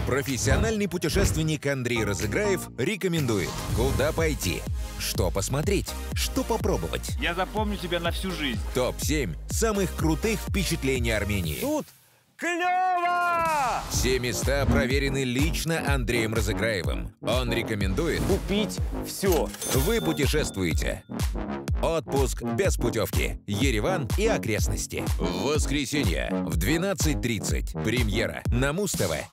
Профессиональный путешественник Андрей Разыграев рекомендует, куда пойти, что посмотреть, что попробовать. Я запомню тебя на всю жизнь. Топ-7 самых крутых впечатлений Армении. Тут клево! Все места проверены лично Андреем Разыграевым. Он рекомендует Купить все. Вы путешествуете. Отпуск без путевки. Ереван и окрестности. В воскресенье в 12:30. Премьера на Муз-ТВ.